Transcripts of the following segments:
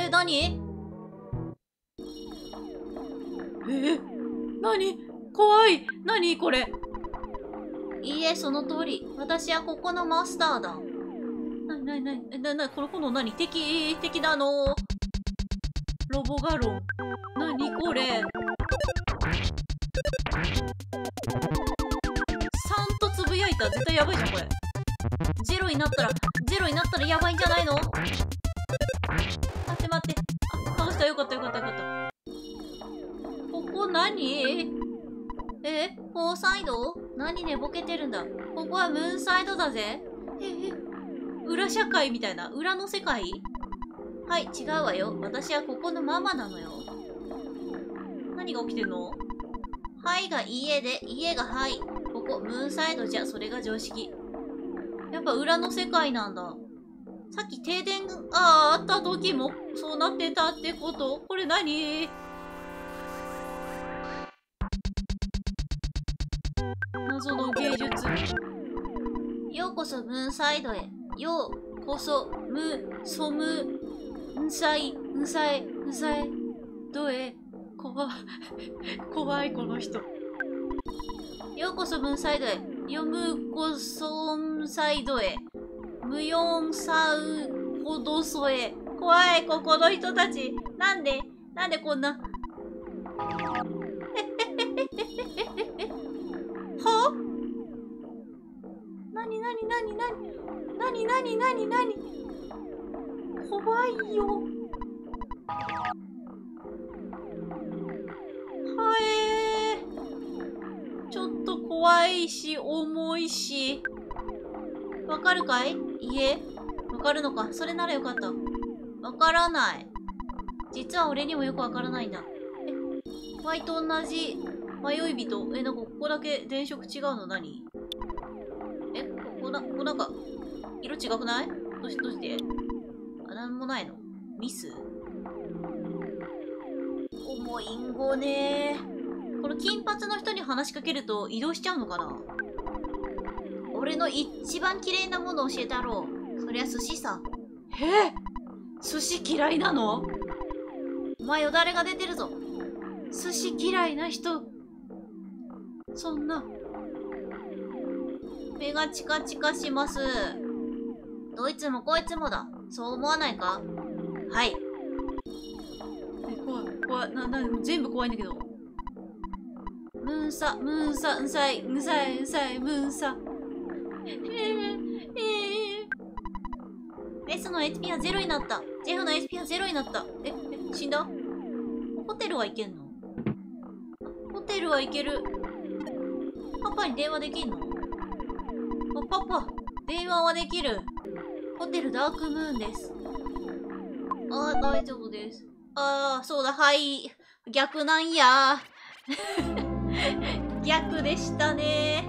れ何？何？怖い。何これ。いいえ、その通り。私はここのマスターだ。これ今度何？敵なの。ロボガロン。何これ。3とつぶやいた。絶対やばいじゃん、これ。ゼロになったらやばいんじゃないの？待って。あ、倒した。よかった。ここ何？フォーサイド？何寝ぼけてるんだ。ここはムーンサイドだぜ。裏社会みたいな。裏の世界？はい、違うわよ。私はここのママなのよ。何が起きてんの？はいが家で、家がはい。ここ、ムーンサイドじゃ、それが常識。やっぱ裏の世界なんだ。さっき停電があった時もそうなってたってこと？これ何？謎の芸術。ようこそムーンサイドへ。ようこそんさいどえ。怖いこの人。ようこそムーンサイドへ。よむこそんサイドへ。むよんさうほどそえ。怖いこの人たち。なんでこんな。は？なに怖いよ。はちょっと怖いし、重いし。わかるかい？いえ。わかるのか。それならよかった。わからない。実は俺にもよくわからないんだ。ワイと同じ迷い人。なんかここだけ電飾違うの何？ここなんか、色違くない？どうしてなんもないの？ミス？重いんごねー。この金髪の人に話しかけると移動しちゃうのかな？俺の一番綺麗なもの教えてやろう。そりゃ寿司さ。寿司嫌いなの？お前よだれが出てるぞ。寿司嫌いな人。そんな。目がチカチカします。どいつもこいつもだ。そう思わないか？はい。怖い。全部怖いんだけど。ムーンサ、うさい、ムーンサ。レスの HP は0になった。ジェフの HP は0になった。死んだ？ホテルは行けんの？ホテルは行ける。パパに電話できんの？パパ、電話はできる。ホテルダークムーンです。大丈夫です。そうだ、はい。逆なんや。逆でしたね。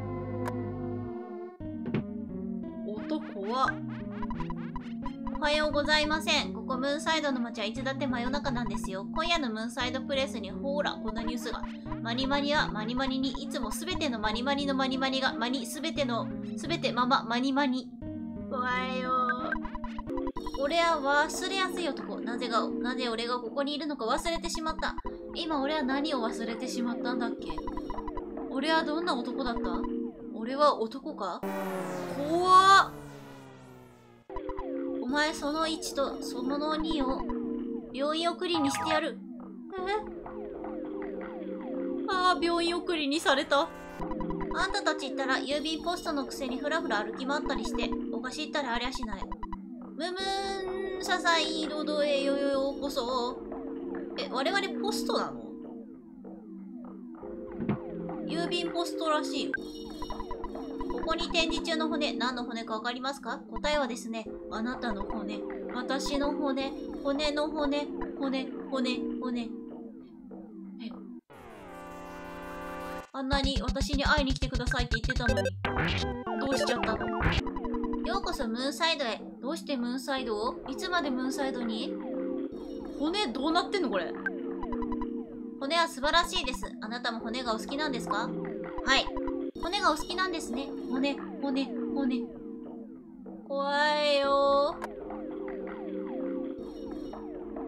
男は。おはようございません。ここムーンサイドの街はいつだって真夜中なんですよ。今夜のムーンサイドプレスにほーら、こんなニュースが。マニマニはマニマニにいつもすべてのマニマニのマニマニがマニすべてマママニマニ。怖いよ。俺は忘れやすい男。なぜ俺がここにいるのか忘れてしまった。今俺は何を忘れてしまったんだっけ？俺はどんな男だった？俺は男か？怖っ。お前その1とその2を病院送りにしてやる。病院送りにされた。あんたたち行ったら郵便ポストのくせにふらふら歩き回ったりしておかしいったらありゃしない。むむんささいどどへようこそ。我々ポストなの？郵便ポストらしいよ。ここに展示中の骨、何の骨かわかりますか？答えはですね、あなたの骨、私の骨、骨の骨。あんなに私に会いに来てくださいって言ってたのに、どうしちゃったの？ようこそムーンサイドへ。どうしてムーンサイドを？いつまでムーンサイドに？骨どうなってんのこれ。骨は素晴らしいです。あなたも骨がお好きなんですか？はい。骨がお好きなんですね。骨。怖いよ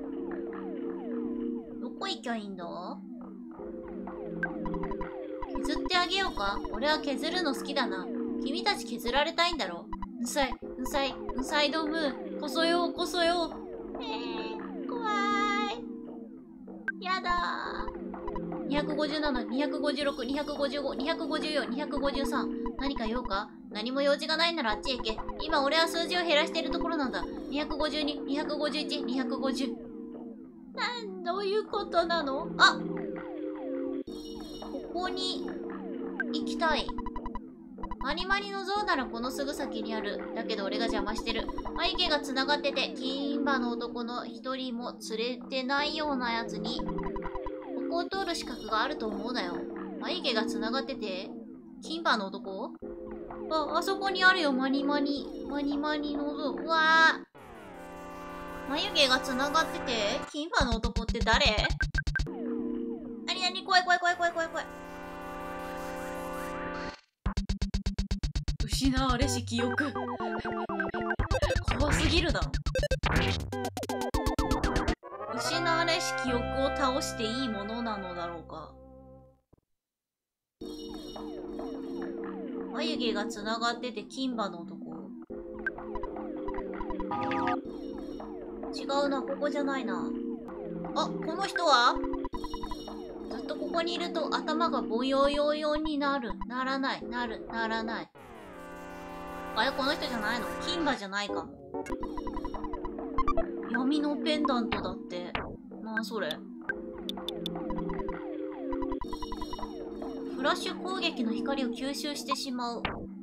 いきゃいいんだ？削ってあげようか？俺は削るの好きだな。君たち削られたいんだろ？うさい、うさい、うさいドムー。こそよ、こそよ。怖い。やだー。257、256、255、254、253。何か用か？何も用事がないならあっちへ行け。今俺は数字を減らしているところなんだ。252、251、250。どういうことなの？あ、ここに行きたい。マニマニの像ならこのすぐ先にある。だけど俺が邪魔してる。眉毛が繋がってて、金馬の男の一人も連れてないようなやつに、ここを通る資格があると思うなよ。眉毛が繋がってて、金馬の男？あそこにあるよ、マニマニの像。うわぁ。眉毛が繋がってて、金馬の男って誰？なに怖い。失われし記憶。怖すぎるだろ。失われし記憶を倒していいものなのだろうか。眉毛が繋がってて金馬の男。違うな、ここじゃないな。あ、この人は？ずっとここにいると頭がボヨヨヨになる。ならない。あれ、この人じゃないの？金馬じゃないかも。闇のペンダントだって。なんそれ。フラッシュ攻撃の光を吸収してしまう。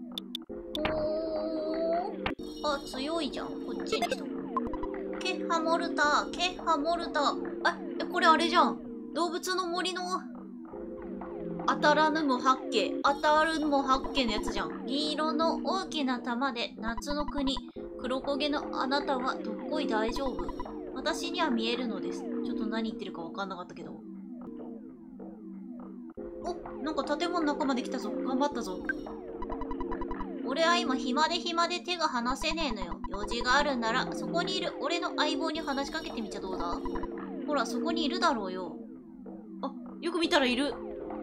あ、強いじゃん。こっちにしとく。ケッハモルタ。あ、これあれじゃん。動物の森の当たらぬも八景のやつじゃん。銀色の大きな玉で夏の国。黒焦げのあなたはどっこい大丈夫？私には見えるのです。ちょっと何言ってるか分かんなかったけど。お、なんか建物の中まで来たぞ。頑張ったぞ。俺は今暇で手が離せねえのよ。用事があるならそこにいる俺の相棒に話しかけてみちゃどうだ？ほら、そこにいるだろうよ。あ、よく見たらいる。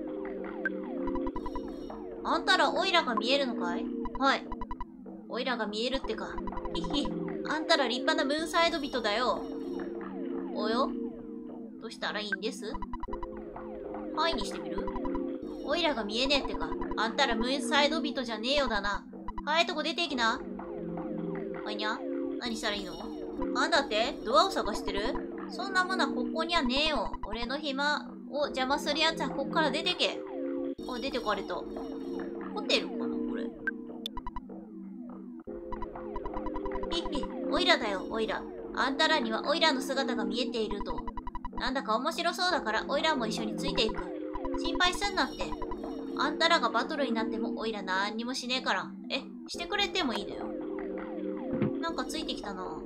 あんたらオイラが見えるのかい？はい。オイラが見えるってか。あんたら立派なムーンサイド人だよ。およ？どうしたらいいんです？はいにしてみる？オイラが見えねえってか。あんたらムーンサイド人じゃねえよだな。はい、とこ出ていきな。おいにゃ？何したらいいの？あんだってドアを探してる？そんなものはここにはねえよ。俺の暇を邪魔するやつはこっから出てけ。あ、出てかれた。ホテルかなこれ。オイラだよ、オイラ。あんたらにはオイラの姿が見えていると。なんだか面白そうだからオイラも一緒についていく。心配すんなって。あんたらがバトルになってもオイラなんにもしねえから。してくれてもいいのよ。なんかついてきたな。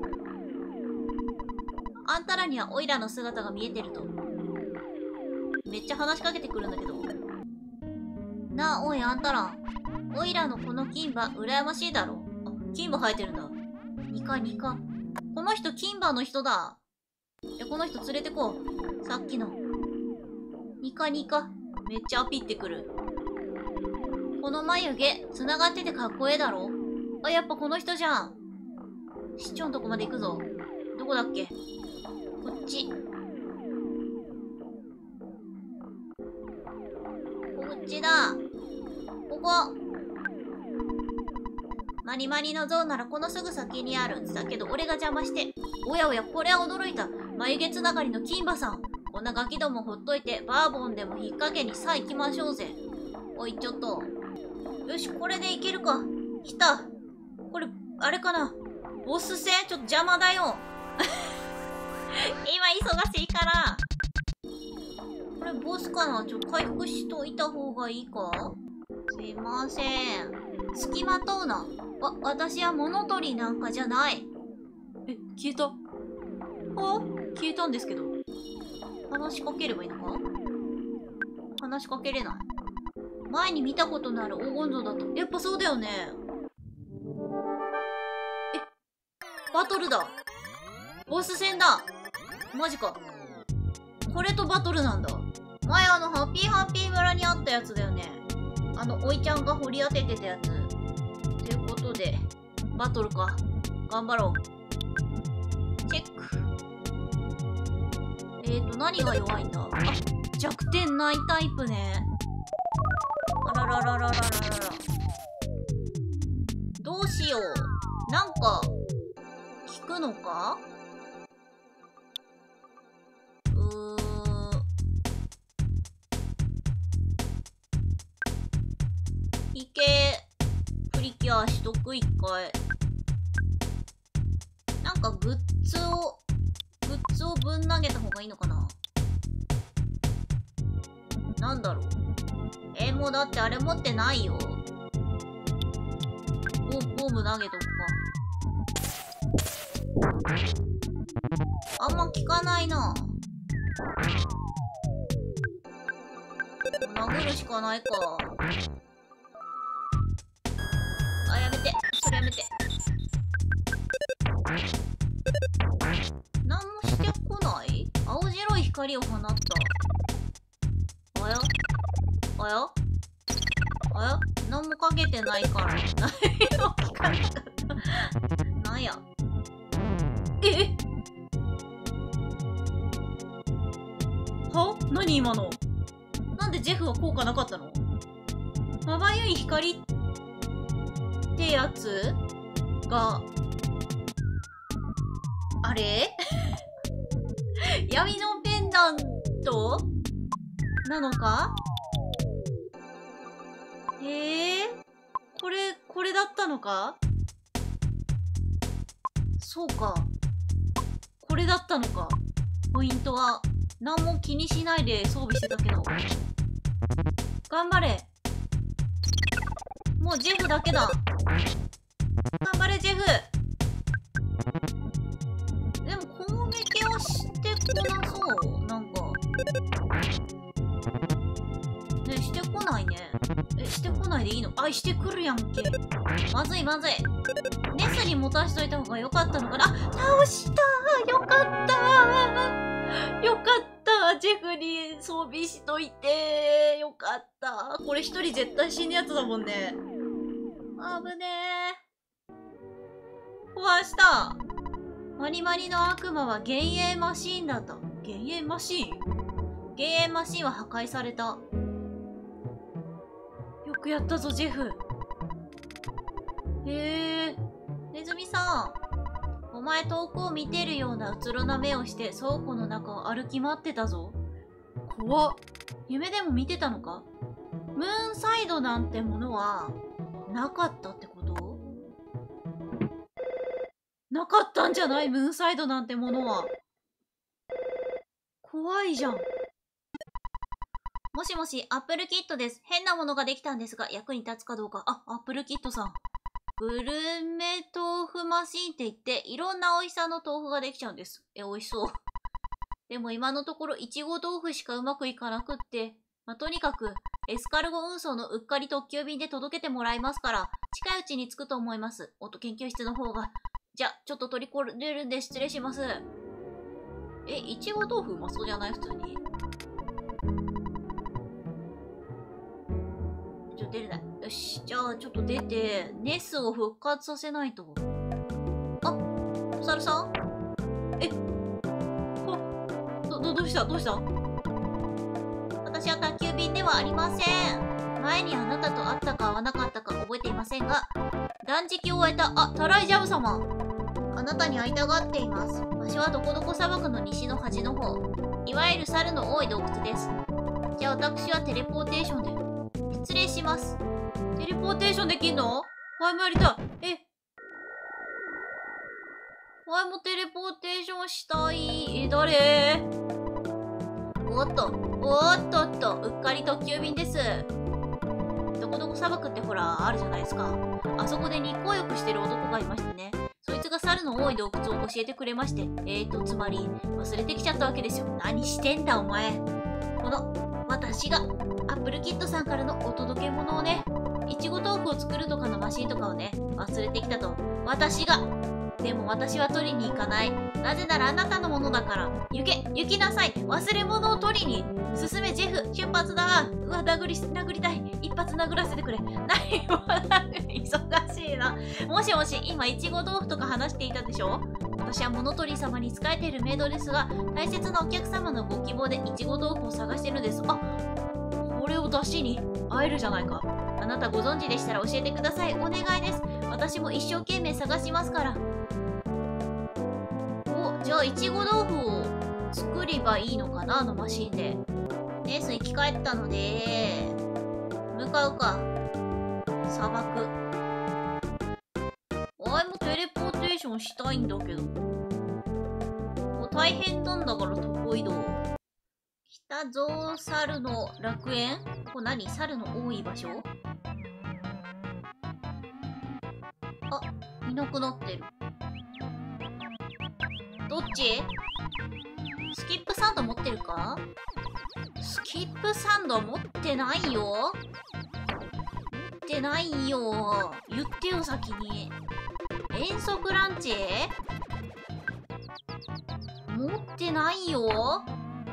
あんたらにはオイラの姿が見えてると。めっちゃ話しかけてくるんだけど。なあ、おいあんたら。オイラのこの金馬、羨ましいだろ。あ、金馬生えてるんだ。ニカ。この人、金馬の人だ。この人連れてこう。さっきの。ニカ。めっちゃアピってくる。この眉毛、繋がっててかっこええだろ。あ、やっぱこの人じゃん。市長のとこまで行くぞ。どこだっけ？こっち。こっちだ。ここ。マニマニの像ならこのすぐ先にある。だけど俺が邪魔して。おや、これは驚いた。眉毛つながりの金馬さん。こんなガキどもほっといて、バーボンでも引っ掛けにさあ行きましょうぜ。おい、ちょっと。よし、これでいけるか。来た。これ、あれかな。ボス戦ちょっと邪魔だよ。今忙しいから。これボスかな？ちょっと回復しといた方がいいか？すいません。付きまとうな。私は物取りなんかじゃない。消えた。消えたんですけど。話しかければいいのか？話しかけれない。前に見たことのある黄金像だと。やっぱそうだよね。バトルだ。ボス戦だ。マジか。 これとバトルなんだ。前ハッピーハッピー村にあったやつだよね。おいちゃんが掘り当ててたやつ。ということで、バトルか。頑張ろう。チェック。何が弱いんだ？あ、弱点ないタイプね。あらららららららら。どうしよう。なんか、効くのか？いけ。プリキュアしとく、一回。なんかグッズをぶん投げた方がいいのかな？なんだろう。もうだってあれ持ってないよ。ボム投げとくか。あんま効かないな。殴るしかないか。あ、やめて。それやめて。何もしてこない？青白い光を放った。あや？あや？あや？何もかけてないから。何も聞かなかった。なんや。は？何今の？なんでジェフは効果なかったの？まばゆい光ってやつが、あれ闇のペンダントなのか？これだったのか？そうか。これだったのか。ポイントは、何も気にしないで装備してたけど。頑張れ。もうジェフだけだ。頑張れ、ジェフ。でも攻撃はしてこなそう。なんか。ね、してこないね。してこないでいいの？あ、してくるやんけ。まずいまずい。ネスに持たしといた方がよかったのかな。あ、倒したー。よかったー。よかったー。ジェフに装備しといてー。よかったー。これ一人絶対死ぬやつだもんね。あぶねー。壊した。マリマリの悪魔は幻影マシーンだった。幻影マシーン？幻影マシーンは破壊された。よくやったぞ、ジェフ。ネズミさん。お前遠くを見てるようなうつろな目をして倉庫の中を歩き回ってたぞ。怖っ。夢でも見てたのか？ムーンサイドなんてものはなかったってこと？なかったんじゃない？ムーンサイドなんてものは。怖いじゃん。もしもし、アップルキットです。変なものができたんですが、役に立つかどうか。あ、アップルキットさん。グルメ豆腐マシーンって言って、いろんな美味しさの豆腐ができちゃうんです。美味しそう。でも今のところ、いちご豆腐しかうまくいかなくって。とにかく、エスカルゴ運送のうっかり特急便で届けてもらいますから、近いうちに着くと思います。研究室の方が。じゃ、ちょっと取り込んでるんで失礼します。いちご豆腐うまそうじゃない？普通に。出れない。よし。じゃあ、ちょっと出て、ネスを復活させないと。あ、お猿さん？どうした？私は宅急便ではありません。前にあなたと会ったか会わなかったか覚えていませんが、断食を終えた、タライジャブ様。あなたに会いたがっています。場所はどこどこ砂漠の西の端の方。いわゆる猿の多い洞窟です。じゃあ私はテレポーテーションで。失礼します。テレポーテーションできんの？ワイもやりたい。ワイもテレポーテーションしたい。誰？おっと、うっかり特急便です。どこどこ砂漠ってほら、あるじゃないですか。あそこで日光浴してる男がいましてね。そいつが猿の多い洞窟を教えてくれまして。つまり、忘れてきちゃったわけですよ。何してんだ、お前。私が、アップルキットさんからのお届け物をね、いちご豆腐を作るとかのマシンとかをね、忘れてきたと。私が、 でも私は取りに行かない。なぜならあなたのものだから。行きなさい。忘れ物を取りに。進め、ジェフ。出発だ。うわ、殴りたい。一発殴らせてくれ。何も忙しいな。もしもし、今、いちご豆腐とか話していたでしょ？私は物取り様に仕えているメイドですが、大切なお客様のご希望でいちご豆腐を探してるんです。あ、これを出汁に会えるじゃないか。あなたご存知でしたら教えてください。お願いです。私も一生懸命探しますから。お、じゃあいちご豆腐を作ればいいのかな、あのマシンで。ネース生き返ったので、向かうか。砂漠。あいもテレポーテーションしたいんだけど。大変なんだから徒歩移動。北ゾウ猿の楽園？ここ何？猿の多い場所？あ、いなくなってる。どっち？スキップサンド持ってるか？スキップサンド持ってないよ。持ってないよ。言ってよ、先に。遠足ランチ？持ってないよ。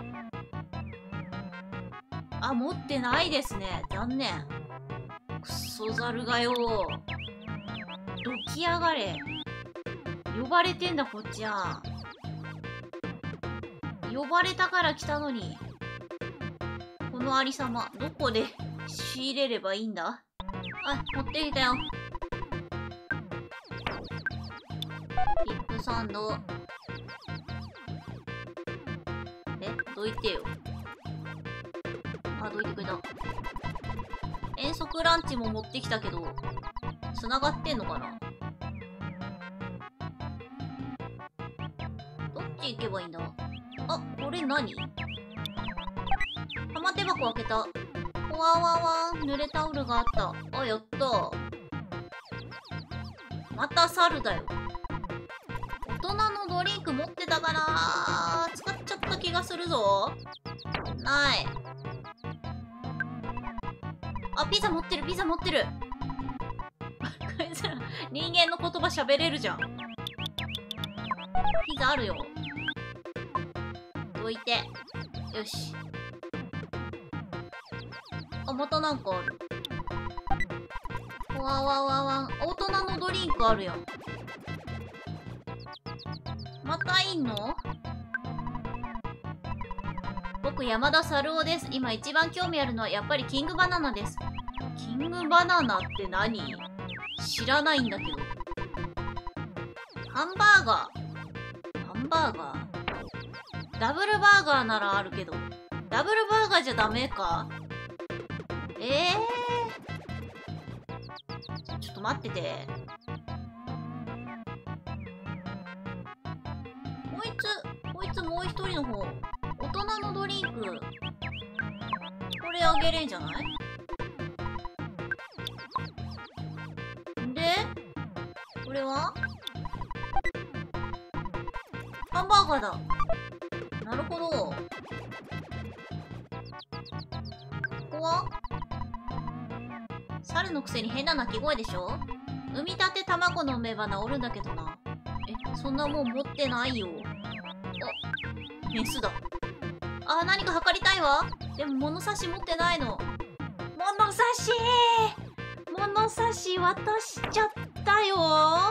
あ、持ってないですね。残念。クソザルがよ。どきやがれ。呼ばれてんだ、こっちは。呼ばれたから来たのに。このありさま、どこで仕入れればいいんだ？あ、持ってきたよ。リップサンド。どいてよ。あ、どいてくれた。遠足ランチも持ってきたけど、繋がってんのかな？どっち行けばいいんだ？あ、これ何？玉手箱開けた。わーわーわー、濡れタオルがあった。あ、やったー。また猿だよ。大人のドリンク持ってたかな？使っちゃった気がするぞ。ない。あ、ピザ持ってる、ピザ持ってる。こいつら、人間の言葉喋れるじゃん。ピザあるよ。どいて。よし。あ、またなんかある。わわわわ。大人のドリンクあるやん。またいんの？僕、山田猿尾です。今一番興味あるのはやっぱりキングバナナです。キングバナナって何？知らないんだけど。ハンバーガー。ハンバーガー。ダブルバーガーならあるけど。ダブルバーガーじゃダメか？ちょっと待ってて。こいつもう一人の方。大人のドリンク。これあげれんじゃない？で、これはハンバーガーだ。なるほど。ここは猿のくせに変な鳴き声でしょ？産みたて卵の産めば治るんだけどな。そんなもん持ってないよ。あ、メスだ。あ、何か測りたいわ。でも物差し持ってないの。物差し渡しちゃったよ。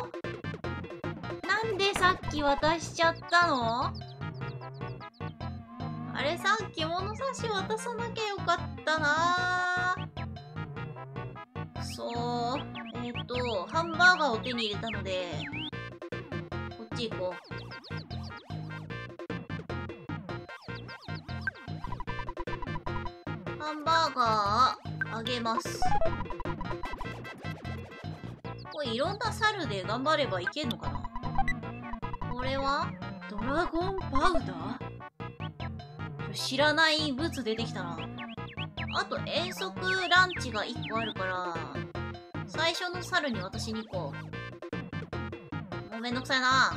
なんでさっき渡しちゃったの？あれ、さっき物差し渡さなきゃよかったなー。くそー。ハンバーガーを手に入れたので、こっち行こう。ハンバーガーあげます。これいろんな猿で頑張ればいけんのかな？これはドラゴンパウダー？知らないブツ出てきたな。あと遠足ランチが1個あるから、最初の猿に渡しに行こう。もうめんどくさいな。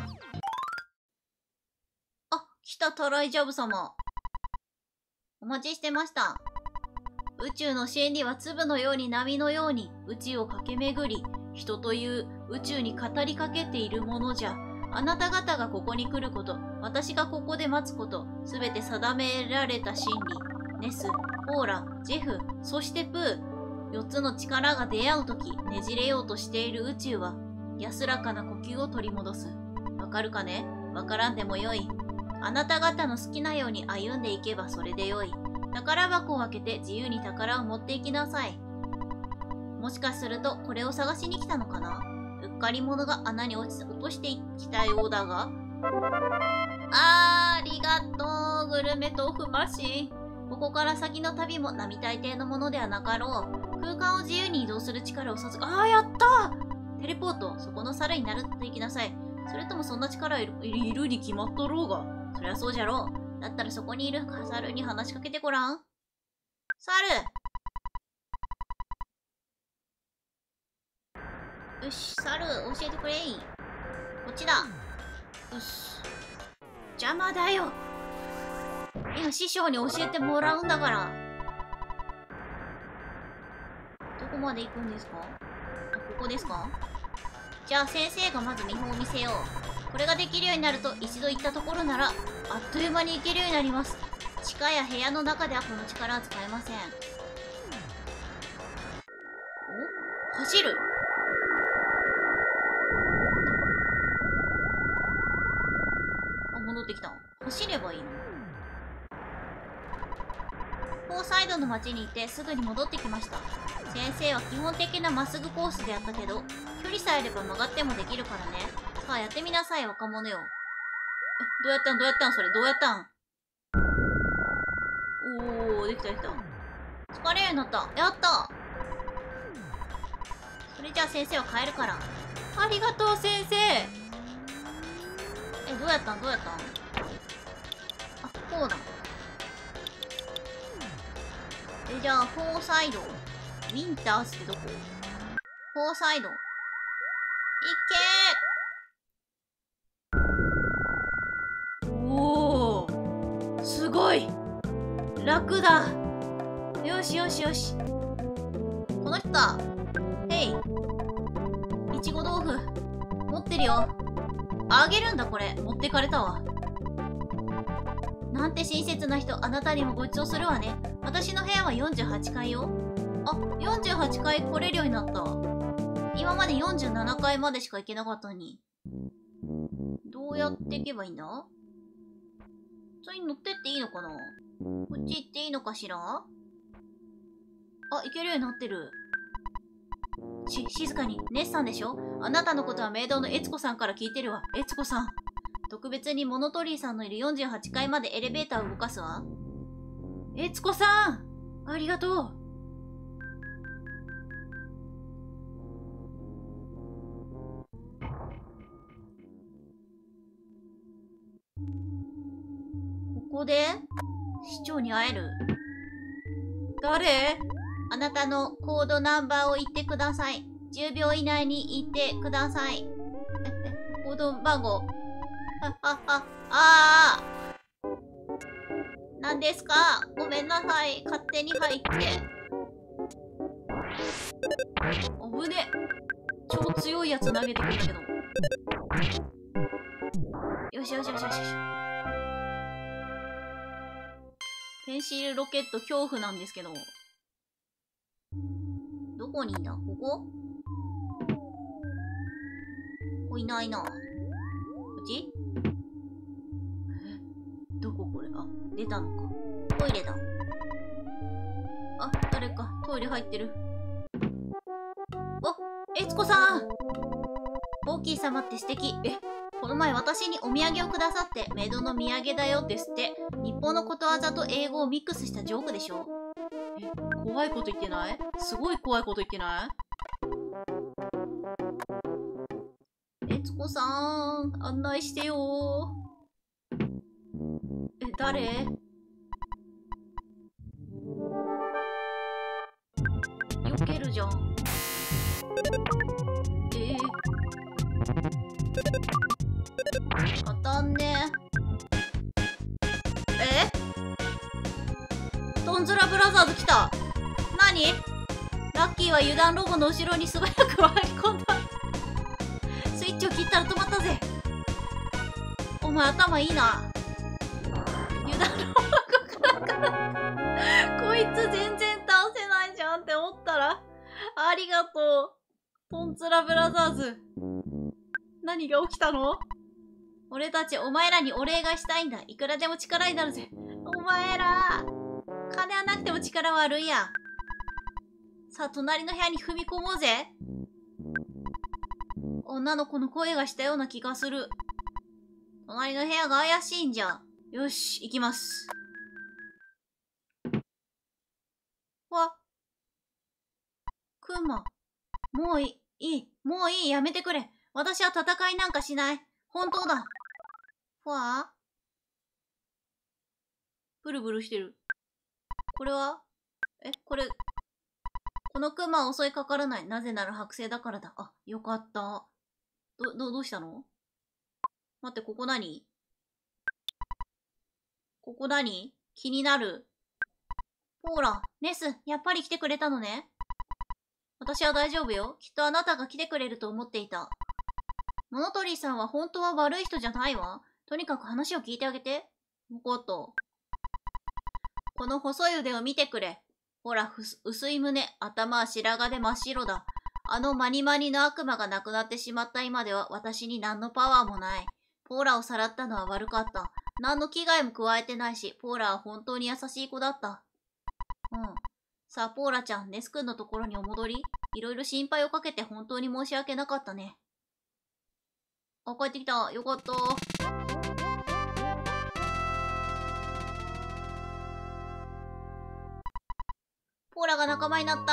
あ、来たタライジャブ様。お待ちしてました。宇宙の真理は粒のように波のように宇宙を駆け巡り、人という宇宙に語りかけているものじゃ。 あなた方がここに来ること、私がここで待つこと、すべて定められた真理。ネス、ポーラ、ジェフ、そしてプー。4つの力が出会うとき、ねじれようとしている宇宙は、安らかな呼吸を取り戻す。わかるかね？わからんでもよい。あなた方の好きなように歩んでいけばそれでよい。宝箱を開けて自由に宝を持っていきなさい。もしかするとこれを探しに来たのかな？うっかり者が穴に落としてきたようだが。ありがとう、グルメ豆腐マシン。ここから先の旅も並大抵のものではなかろう。空間を自由に移動する力を授か。やったー！テレポート、そこの猿になるっていきなさい。それともそんな力いるに決まっとろうが。そりゃそうじゃろう。だったらそこにいる猿に話しかけてごらん。猿！よし、猿、教えてくれい。こっちだ。よし。邪魔だよ。今、師匠に教えてもらうんだから。どこまで行くんですか？ここですか？じゃあ先生がまず見本を見せよう。これができるようになると、一度行ったところなら、あっという間に行けるようになります。地下や部屋の中ではこの力は使えません。お？走る？戻ってきた。走ればいいの？フォーサイドの町に行ってすぐに戻ってきました。先生は基本的なまっすぐコースでやったけど、距離さえあれば曲がってもできるからね。さあやってみなさい、若者よ。どうやったんそれ、どうやったん？おー、できた。疲れるようになった。やった！それじゃあ先生は帰るから。ありがとう、先生！どうやったん？こうだ。じゃあ、フォーサイド。ウィンターズってどこ？フォーサイド。いけー！おー！すごい！楽だ！よし。この人だ！へい！いちご豆腐。持ってるよ。あげるんだこれ。持ってかれたわ。なんて親切な人。あなたにもご馳走するわね。私の部屋は48階よ。あ、48階来れるようになった。今まで47階までしか行けなかったのに。どうやって行けばいいんだ？それに乗ってっていいのかな？こっち行っていいのかしら？あ、行けるようになってる。静かに。ネスさんでしょ？あなたのことはメイドのエツコさんから聞いてるわ。エツコさん。特別にモノトリーさんのいる48階までエレベーターを動かすわ。エツコさん！ありがとう。ここで市長に会える？誰？あなたのコードナンバーを言ってください。10秒以内に言ってください。コード番号。何ですか？ごめんなさい。勝手に入って。危ね。超強いやつ投げてくるけど。よし。ペンシルロケット恐怖なんですけど。どこにいんだ？ここ？ここいないな。こっち？どここれ？あ、出たのか。トイレだ。あ、誰かトイレ入ってる。お、エツコさん！ボーキー様って素敵。この前私にお土産をくださってメイドの土産だよですって。日本のことわざと英語をミックスしたジョークでしょ？怖いこと言ってない？すごい怖いこと言ってない？エツコさん、案内してよー。誰？避けるじゃん。当たんね。トンズラブラザーズ来た。何？ラッキーは油断ロボの後ろに素早く回り込んだ。スイッチを切ったら止まったぜ。 お前頭いいな。油断のこいつ全然倒せないじゃんって思ったら、ありがとう。トンツラブラザーズ。何が起きたの？俺たちお前らにお礼がしたいんだ。いくらでも力になるぜ。お前ら、金はなくても力はあるんや。さあ、隣の部屋に踏み込もうぜ。女の子の声がしたような気がする。隣の部屋が怪しいんじゃ。よし、行きます。わ。クマ。もういい。もういい。やめてくれ。私は戦いなんかしない。本当だ。ふわあ。ブルブルしてる。これはこのクマは襲いかからない。なぜなら剥製だからだ。あ、よかった。どうしたの？待って、ここ何？気になる。ほら、ネス、やっぱり来てくれたのね。私は大丈夫よ。きっとあなたが来てくれると思っていた。モノトリーさんは本当は悪い人じゃないわ。とにかく話を聞いてあげて。わかった。この細い腕を見てくれ。ほら、薄い胸、頭は白髪で真っ白だ。あのマニマニの悪魔が亡くなってしまった今では私に何のパワーもない。ポーラをさらったのは悪かった。何の危害も加えてないし、ポーラは本当に優しい子だった。さあ、ポーラちゃん、ネス君のところにお戻り。いろいろ心配をかけて本当に申し訳なかったね。あ、帰ってきた。よかった。ポーラが仲間になった。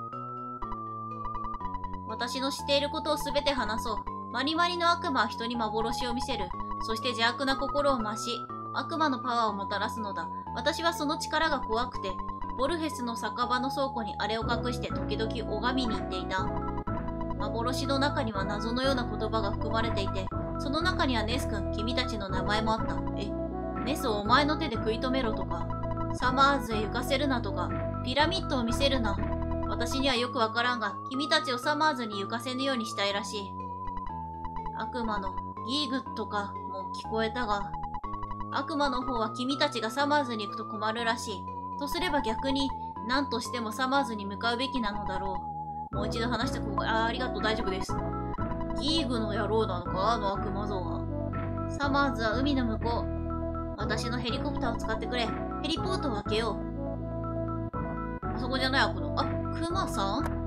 私の知っていることをすべて話そう。マニマニの悪魔は人に幻を見せる。そして邪悪な心を増し、悪魔のパワーをもたらすのだ。私はその力が怖くて、ボルヘスの酒場の倉庫にあれを隠して時々拝みに行っていた。幻の中には謎のような言葉が含まれていて、その中にはネス君、君たちの名前もあった。ネスをお前の手で食い止めろとか、サマーズへ行かせるなとか、ピラミッドを見せるな。私にはよくわからんが、君たちをサマーズに行かせぬようにしたいらしい。悪魔のギーグとかも聞こえたが、悪魔の方は君たちがサマーズに行くと困るらしい。とすれば逆に、何としてもサマーズに向かうべきなのだろう。もう一度話してありがとう、大丈夫です。ギーグの野郎なのか、あの悪魔像は。サマーズは海の向こう。私のヘリコプターを使ってくれ。ヘリポートを開けよう。あそこじゃない、クマさん？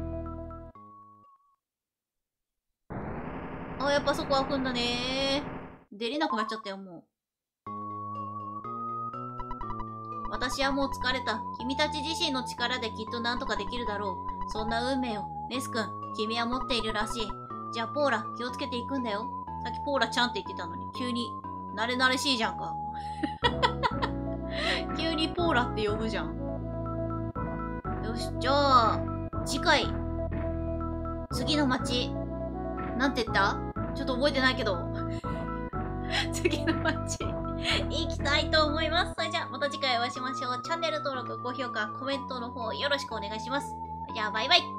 あ、やっぱそこ開くんだねー。出れなくなっちゃったよ、もう。私はもう疲れた。君たち自身の力できっと何とかできるだろう。そんな運命を、ネス君、君は持っているらしい。じゃあ、ポーラ、気をつけていくんだよ。さっきポーラちゃんって言ってたのに、急に、慣れ慣れしいじゃんか。急にポーラって呼ぶじゃん。よし、じゃあ、次回。次の街。なんて言った？ちょっと覚えてないけど。次の街。行きたいと思います。それじゃあ、また次回お会いしましょう。チャンネル登録、高評価、コメントの方よろしくお願いします。じゃあ、バイバイ。